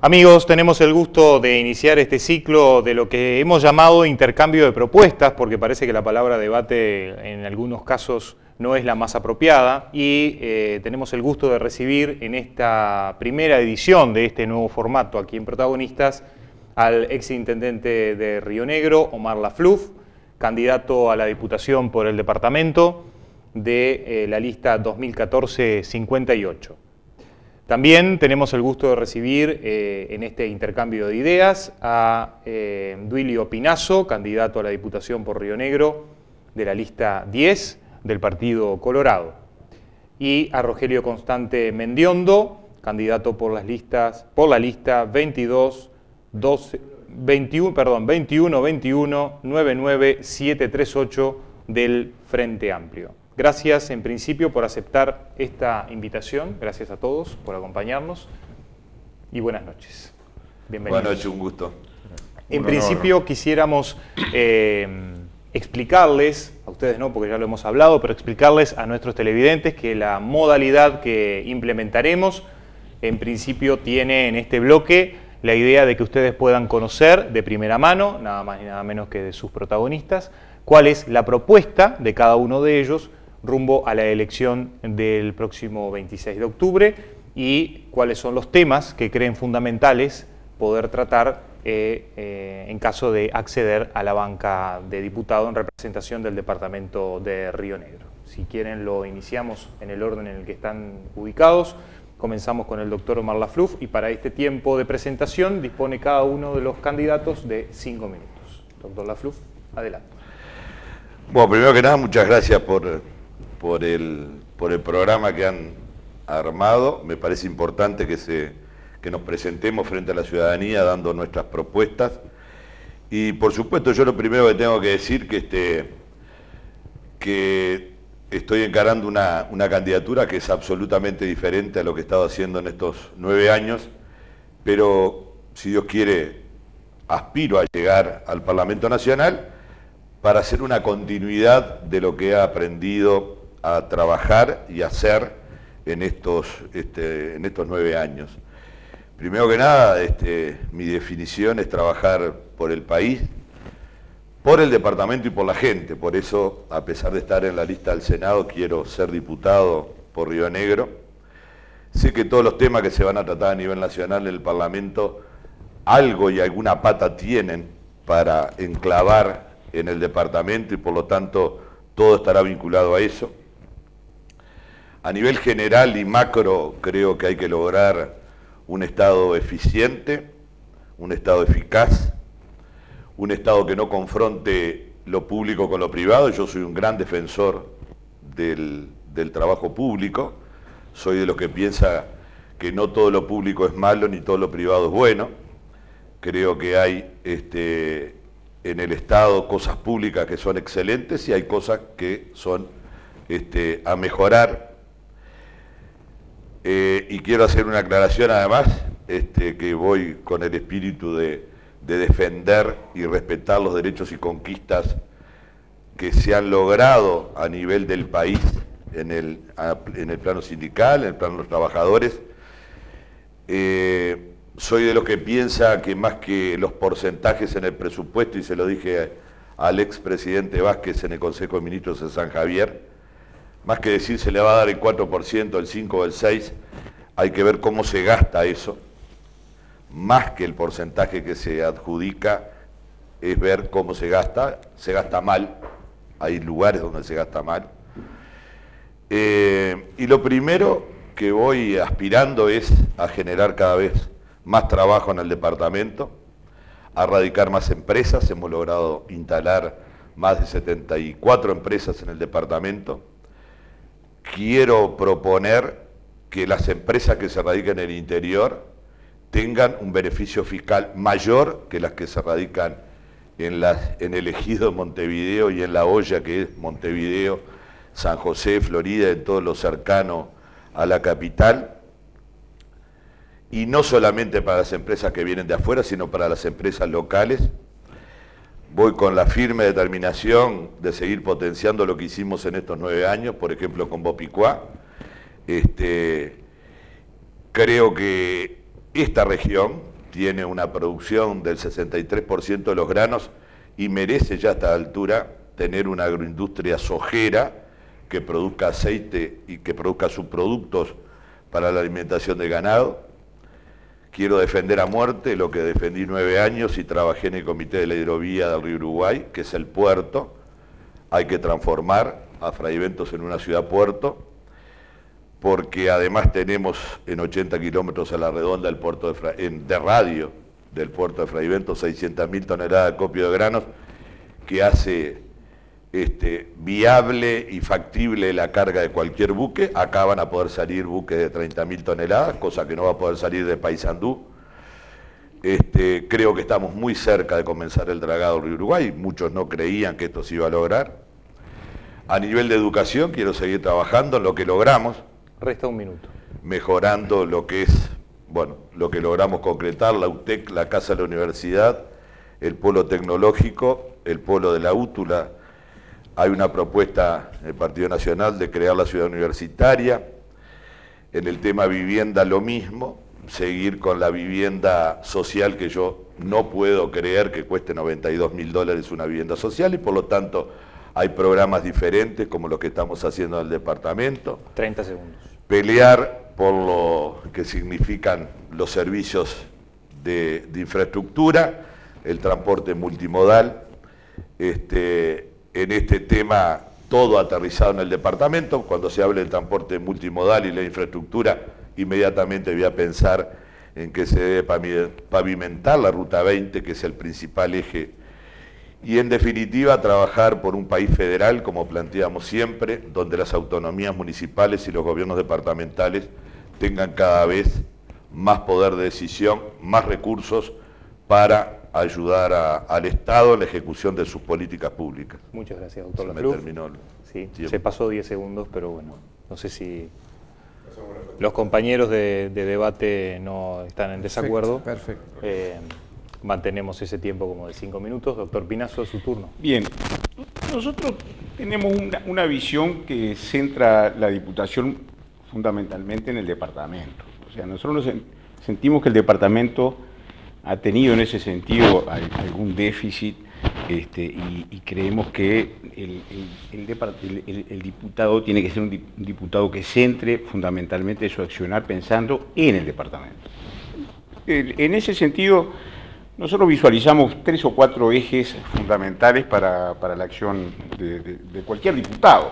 Amigos, tenemos el gusto de iniciar este ciclo de lo que hemos llamado intercambio de propuestas, porque parece que la palabra debate en algunos casos no es la más apropiada, y tenemos el gusto de recibir en esta primera edición de este nuevo formato aquí en Protagonistas al exintendente de Río Negro, Omar Lafluf, candidato a la Diputación por el departamento de la lista 2014-58. También tenemos el gusto de recibir en este intercambio de ideas a Duilio Pinazo, candidato a la Diputación por Río Negro de la lista 10 del Partido Colorado, y a Rogelio Constante Mendiondo, candidato por la lista 21-21-99738 del Frente Amplio. Gracias en principio por aceptar esta invitación, gracias a todos por acompañarnos y buenas noches. Bienvenidos. Buenas noches, un gusto. En principio quisiéramos explicarles, a ustedes no porque ya lo hemos hablado, pero explicarles a nuestros televidentes que la modalidad que implementaremos en principio tiene en este bloque la idea de que ustedes puedan conocer de primera mano, nada más y nada menos que de sus protagonistas, cuál es la propuesta de cada uno de ellos rumbo a la elección del próximo 26 de octubre y cuáles son los temas que creen fundamentales poder tratar en caso de acceder a la banca de diputado en representación del departamento de Río Negro. Si quieren lo iniciamos en el orden en el que están ubicados. Comenzamos con el doctor Omar Lafluf y para este tiempo de presentación dispone cada uno de los candidatos de 5 minutos. Doctor Lafluf, adelante. Bueno, primero que nada, muchas gracias por el programa que han armado. Me parece importante que nos presentemos frente a la ciudadanía dando nuestras propuestas. Y por supuesto, yo lo primero que tengo que decir que estoy encarando una candidatura que es absolutamente diferente a lo que he estado haciendo en estos 9 años, pero si Dios quiere, aspiro a llegar al Parlamento Nacional para hacer una continuidad de lo que he aprendido a trabajar y hacer en estos 9 años. Primero que nada, mi definición es trabajar por el país, por el departamento y por la gente. Por eso, a pesar de estar en la lista del Senado, quiero ser diputado por Río Negro. Sé que todos los temas que se van a tratar a nivel nacional en el Parlamento, algo y alguna pata tienen para enclavar en el departamento y por lo tanto todo estará vinculado a eso. A nivel general y macro creo que hay que lograr un Estado eficiente, un Estado eficaz, un Estado que no confronte lo público con lo privado. Yo soy un gran defensor del trabajo público, soy de los que piensa que no todo lo público es malo ni todo lo privado es bueno. Creo que hay en el Estado cosas públicas que son excelentes y hay cosas que son a mejorar. Y quiero hacer una aclaración además, que voy con el espíritu de defender y respetar los derechos y conquistas que se han logrado a nivel del país en el plano sindical, en el plano de los trabajadores. Soy de los que piensa que más que los porcentajes en el presupuesto, y se lo dije al expresidente Vázquez en el Consejo de Ministros de San Javier, más que decir se le va a dar el 4%, el 5% o el 6%, hay que ver cómo se gasta eso. Más que el porcentaje que se adjudica, es ver cómo se gasta mal, hay lugares donde se gasta mal. Y lo primero que voy aspirando es a generar cada vez más trabajo en el departamento, a radicar más empresas. Hemos logrado instalar más de 74 empresas en el departamento. Quiero proponer que las empresas que se radican en el interior tengan un beneficio fiscal mayor que las que se radican en el ejido de Montevideo y en La Hoya, que es Montevideo, San José, Florida, en todo lo cercano a la capital. Y no solamente para las empresas que vienen de afuera, sino para las empresas locales. Voy con la firme determinación de seguir potenciando lo que hicimos en estos 9 años, por ejemplo con Bopicuá. Creo que esta región, tiene una producción del 63% de los granos y merece ya a esta altura tener una agroindustria sojera que produzca aceite y que produzca subproductos para la alimentación del ganado. Quiero defender a muerte lo que defendí 9 años y trabajé en el Comité de la Hidrovía del Río Uruguay, que es el puerto. Hay que transformar a Fraiventos en una ciudad-puerto, porque además tenemos en 80 kilómetros a la redonda el puerto de radio del puerto de Fraiventos 600.000 toneladas de acopio de granos, que hace viable y factible la carga de cualquier buque. Acá van a poder salir buques de 30.000 toneladas, cosa que no va a poder salir de Paysandú. Creo que estamos muy cerca de comenzar el dragado del Río Uruguay. Muchos no creían que esto se iba a lograr. A nivel de educación quiero seguir trabajando en lo que logramos. Resta un minuto. Mejorando lo que es, bueno, lo que logramos concretar, la UTEC, la Casa de la Universidad, el polo tecnológico, el polo de la Útula. Hay una propuesta del Partido Nacional de crear la ciudad universitaria. En el tema vivienda lo mismo, seguir con la vivienda social, que yo no puedo creer que cueste $92.000 una vivienda social, y por lo tanto hay programas diferentes como los que estamos haciendo en el departamento. 30 segundos. Pelear por lo que significan los servicios de infraestructura, el transporte multimodal. En este tema, todo aterrizado en el departamento. Cuando se hable del transporte multimodal y la infraestructura, inmediatamente voy a pensar en que se debe pavimentar la Ruta 20, que es el principal eje. Y en definitiva, trabajar por un país federal, como planteamos siempre, donde las autonomías municipales y los gobiernos departamentales tengan cada vez más poder de decisión, más recursos para ayudar al Estado en la ejecución de sus políticas públicas. Muchas gracias, doctor Se me Lafleur. terminó Sí, se pasó 10 segundos, pero bueno, no sé si los compañeros de debate no están en desacuerdo. Perfecto. Mantenemos ese tiempo como de 5 minutos. Doctor Pinazo, su turno. Bien, nosotros tenemos una visión que centra la Diputación fundamentalmente en el departamento. O sea, nosotros sentimos que el departamento ha tenido en ese sentido algún déficit, y creemos que el diputado tiene que ser un diputado que centre fundamentalmente su accionar pensando en el departamento. En ese sentido, nosotros visualizamos 3 o 4 ejes fundamentales para la acción de cualquier diputado.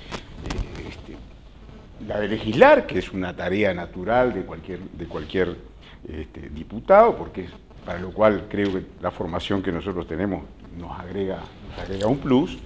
La de legislar, que es una tarea natural de cualquier diputado, porque es para lo cual creo que la formación que nosotros tenemos nos agrega un plus.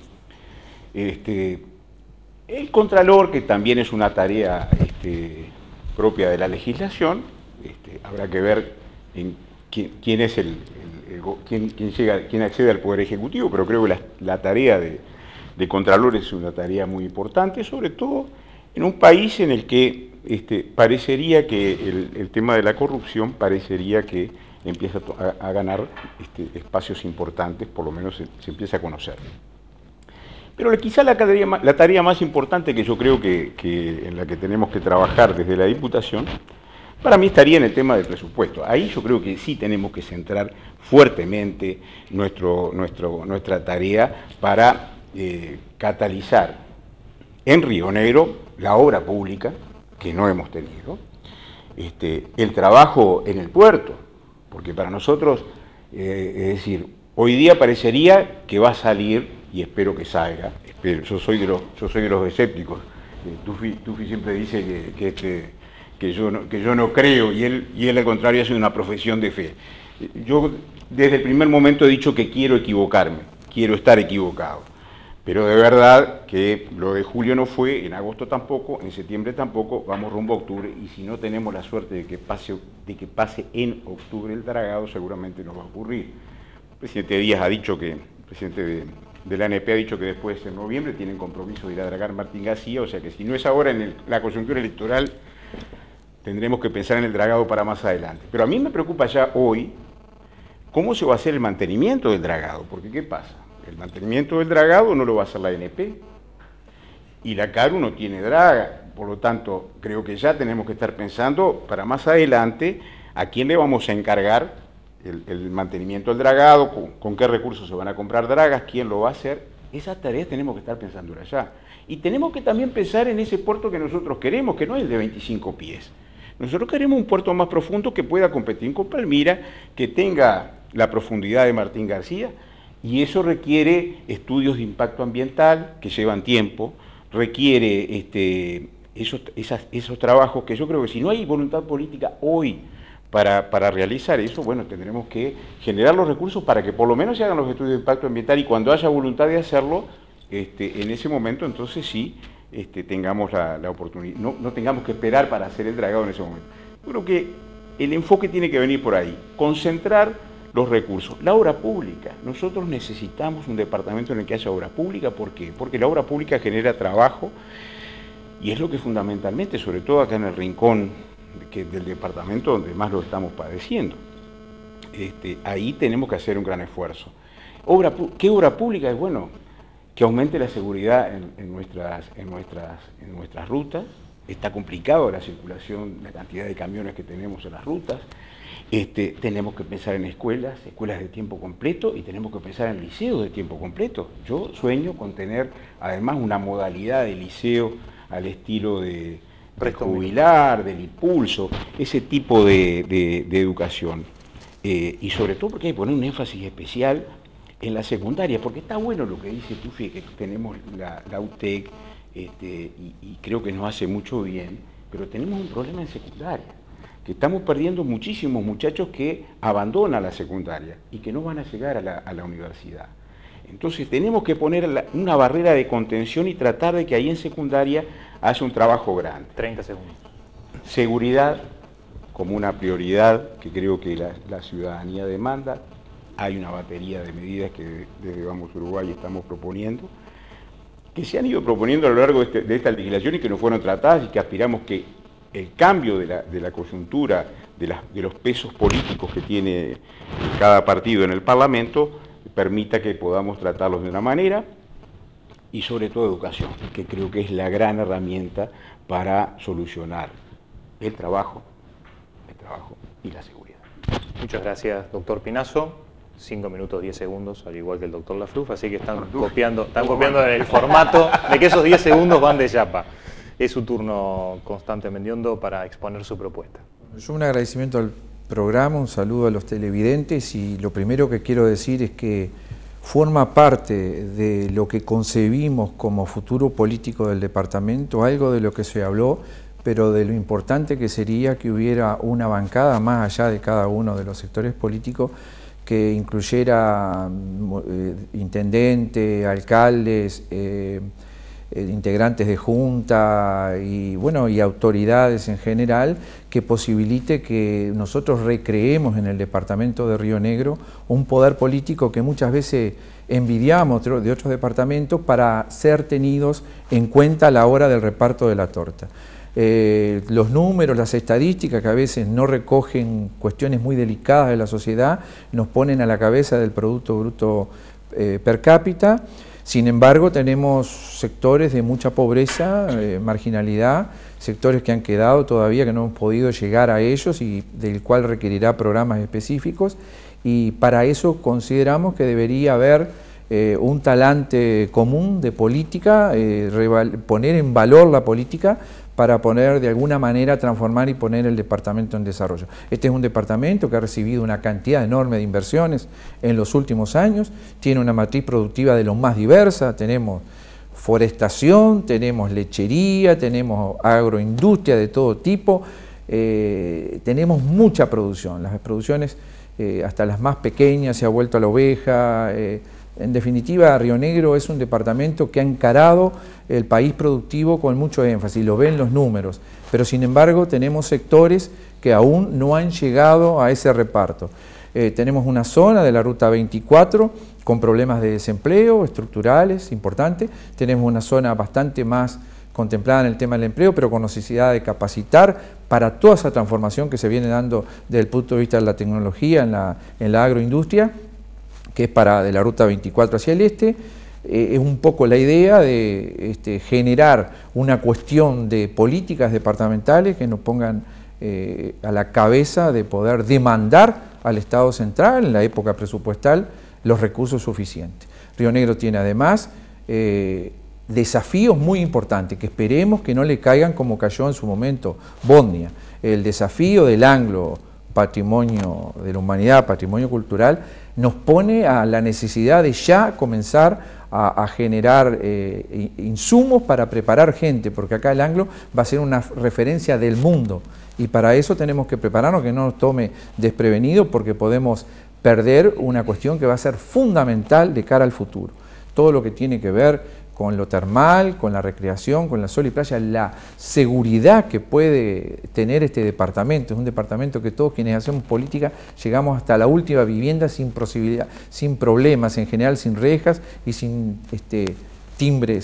El contralor, que también es una tarea propia de la legislación, habrá que ver en quién es quién accede al Poder Ejecutivo, pero creo que la tarea de contralor es una tarea muy importante, sobre todo en un país en el que parecería que el tema de la corrupción parecería que empieza a ganar espacios importantes, por lo menos se empieza a conocer. Pero quizá la tarea más importante que yo creo que en la que tenemos que trabajar desde la Diputación, para mí estaría en el tema del presupuesto. Ahí yo creo que sí tenemos que centrar fuertemente nuestra tarea para catalizar en Río Negro la obra pública, que no hemos tenido, el trabajo en el puerto, porque para nosotros, es decir, hoy día parecería que va a salir, y espero que salga, yo soy de los escépticos. Tufi siempre dice que yo no creo, y él al contrario hace una profesión de fe. Yo desde el primer momento he dicho que quiero equivocarme, quiero estar equivocado, pero de verdad que lo de julio no fue, en agosto tampoco, en septiembre tampoco, vamos rumbo a octubre, y si no tenemos la suerte de que pase en octubre el dragado, seguramente no va a ocurrir. El presidente Díaz ha dicho que, el presidente de la ANP ha dicho que después en noviembre tienen compromiso de ir a dragar Martín García, o sea que si no es ahora en la coyuntura electoral, tendremos que pensar en el dragado para más adelante. Pero a mí me preocupa ya hoy cómo se va a hacer el mantenimiento del dragado, porque ¿qué pasa? El mantenimiento del dragado no lo va a hacer la ANP, y la CARU no tiene draga, por lo tanto creo que ya tenemos que estar pensando para más adelante a quién le vamos a encargar el mantenimiento del dragado, con qué recursos se van a comprar dragas, quién lo va a hacer. Esas tareas tenemos que estar pensando allá. Y tenemos que también pensar en ese puerto que nosotros queremos, que no es el de 25 pies. Nosotros queremos un puerto más profundo que pueda competir con Palmira, que tenga la profundidad de Martín García, y eso requiere estudios de impacto ambiental que llevan tiempo, requiere esos trabajos que yo creo que si no hay voluntad política hoy para realizar eso, bueno, tendremos que generar los recursos para que por lo menos se hagan los estudios de impacto ambiental y cuando haya voluntad de hacerlo, en ese momento entonces sí tengamos la oportunidad, no tengamos que esperar para hacer el dragado en ese momento. Yo creo que el enfoque tiene que venir por ahí, concentrar los recursos. La obra pública, nosotros necesitamos un departamento en el que haya obra pública, ¿por qué? Porque la obra pública genera trabajo y es lo que fundamentalmente, sobre todo acá en el rincón del departamento donde más lo estamos padeciendo. Ahí tenemos que hacer un gran esfuerzo. ¿Qué obra pública es? Bueno, que aumente la seguridad en nuestras rutas. Está complicado la circulación, la cantidad de camiones que tenemos en las rutas. Tenemos que pensar en escuelas de tiempo completo y tenemos que pensar en liceos de tiempo completo. Yo sueño con tener además una modalidad de liceo al estilo de jubilar, del impulso, ese tipo de educación. Y sobre todo porque hay que poner un énfasis especial en la secundaria, porque está bueno lo que dice Tufi, que tenemos la UTEC, y creo que nos hace mucho bien, pero tenemos un problema en secundaria, que estamos perdiendo muchísimos muchachos que abandonan la secundaria y que no van a llegar a la universidad. Entonces tenemos que poner una barrera de contención y tratar de que ahí en secundaria haya un trabajo grande. 30 segundos. Seguridad como una prioridad que creo que la ciudadanía demanda. Hay una batería de medidas que desde Vamos Uruguay estamos proponiendo, que se han ido proponiendo a lo largo de esta legislación y que no fueron tratadas y que aspiramos que el cambio de la coyuntura, de los pesos políticos que tiene cada partido en el Parlamento, permita que podamos tratarlos de una manera, y sobre todo educación, que creo que es la gran herramienta para solucionar el trabajo y la seguridad. Muchas gracias, doctor Pinazo. 5 minutos 10 segundos, al igual que el doctor Lafluf, así que están copiando el formato de que esos 10 segundos van de chapa. Es su turno, Constante Mendiondo, para exponer su propuesta. Yo un agradecimiento al programa, un saludo a los televidentes, y lo primero que quiero decir es que forma parte de lo que concebimos como futuro político del departamento, algo de lo que se habló, pero de lo importante que sería que hubiera una bancada más allá de cada uno de los sectores políticos, que incluyera intendentes, alcaldes, integrantes de junta y autoridades en general, que posibilite que nosotros recreemos en el departamento de Río Negro un poder político que muchas veces envidiamos de otros departamentos para ser tenidos en cuenta a la hora del reparto de la torta. Los números, las estadísticas que a veces no recogen cuestiones muy delicadas de la sociedad, nos ponen a la cabeza del Producto Bruto per cápita. Sin embargo, tenemos sectores de mucha pobreza, marginalidad, sectores que han quedado todavía, que no hemos podido llegar a ellos y del cual requerirá programas específicos, y para eso consideramos que debería haber un talante común de política, poner en valor la política para poner de alguna manera, transformar y poner el departamento en desarrollo. Este es un departamento que ha recibido una cantidad enorme de inversiones en los últimos años, tiene una matriz productiva de lo más diversa, tenemos forestación, tenemos lechería, tenemos agroindustria de todo tipo, tenemos mucha producción, las producciones hasta las más pequeñas se ha vuelto a la oveja. En definitiva, Río Negro es un departamento que ha encarado el país productivo con mucho énfasis, lo ven los números, pero sin embargo tenemos sectores que aún no han llegado a ese reparto. Tenemos una zona de la Ruta 24 con problemas de desempleo estructurales importantes, tenemos una zona bastante más contemplada en el tema del empleo, pero con necesidad de capacitar para toda esa transformación que se viene dando desde el punto de vista de la tecnología en la agroindustria, que es de la Ruta 24 hacia el este. Es un poco la idea de generar una cuestión de políticas departamentales que nos pongan a la cabeza de poder demandar al Estado central, en la época presupuestal, los recursos suficientes. Río Negro tiene además desafíos muy importantes, que esperemos que no le caigan como cayó en su momento Bosnia. El desafío del Anglo, patrimonio de la humanidad, patrimonio cultural, nos pone a la necesidad de ya comenzar a generar insumos para preparar gente, porque acá el Anglo va a ser una referencia del mundo, y para eso tenemos que prepararnos, que no nos tome desprevenido, porque podemos perder una cuestión que va a ser fundamental de cara al futuro. Todo lo que tiene que ver con lo termal, con la recreación, con la sol y playa, la seguridad que puede tener este departamento. Es un departamento que todos quienes hacemos política llegamos hasta la última vivienda sin posibilidad, sin problemas, en general sin rejas y sin timbres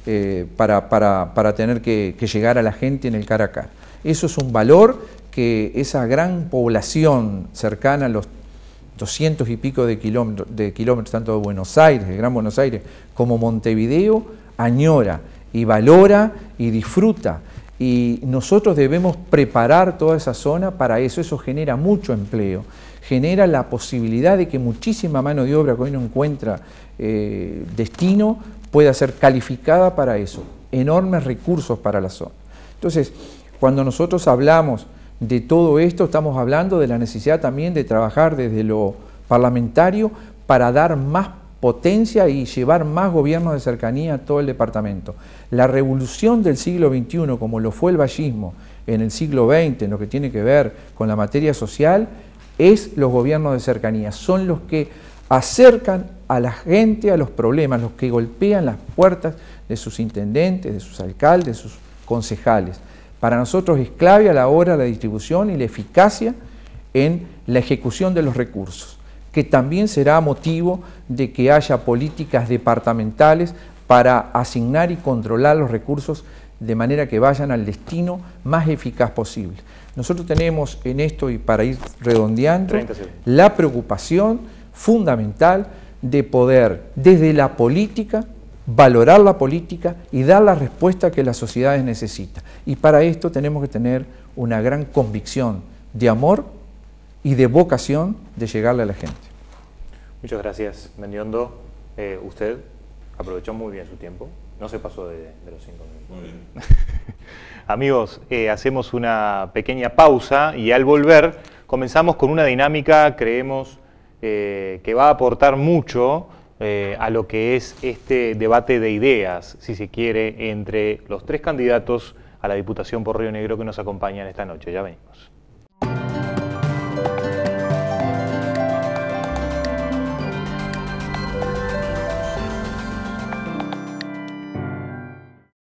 para tener que llegar a la gente en el cara a cara. Eso es un valor que esa gran población cercana a los 200 y pico de kilómetros, tanto de Buenos Aires, el Gran Buenos Aires, como Montevideo, añora y valora y disfruta. Y nosotros debemos preparar toda esa zona para eso. Eso genera mucho empleo, genera la posibilidad de que muchísima mano de obra que hoy no encuentra destino pueda ser calificada para eso. Enormes recursos para la zona. Entonces, cuando nosotros hablamos de todo esto, estamos hablando de la necesidad también de trabajar desde lo parlamentario para dar más potencia y llevar más gobiernos de cercanía a todo el departamento. La revolución del siglo XXI, como lo fue el vallismo en el siglo XX, en lo que tiene que ver con la materia social, es los gobiernos de cercanía. Son los que acercan a la gente a los problemas, los que golpean las puertas de sus intendentes, de sus alcaldes, de sus concejales. Para nosotros es clave a la hora la distribución y la eficacia en la ejecución de los recursos, que también será motivo de que haya políticas departamentales para asignar y controlar los recursos de manera que vayan al destino más eficaz posible. Nosotros tenemos en esto, y para ir redondeando, la preocupación fundamental de poder, desde la política, valorar la política y dar la respuesta que las sociedades necesitan. Y para esto tenemos que tener una gran convicción de amor y de vocación de llegarle a la gente. Muchas gracias, Mendiondo. Usted aprovechó muy bien su tiempo, no se pasó de los 5 minutos. Amigos, hacemos una pequeña pausa y al volver comenzamos con una dinámica, creemos, que va a aportar mucho a lo que es este debate de ideas, si se quiere, entre los 3 candidatos a la Diputación por Río Negro que nos acompañan esta noche. Ya venimos.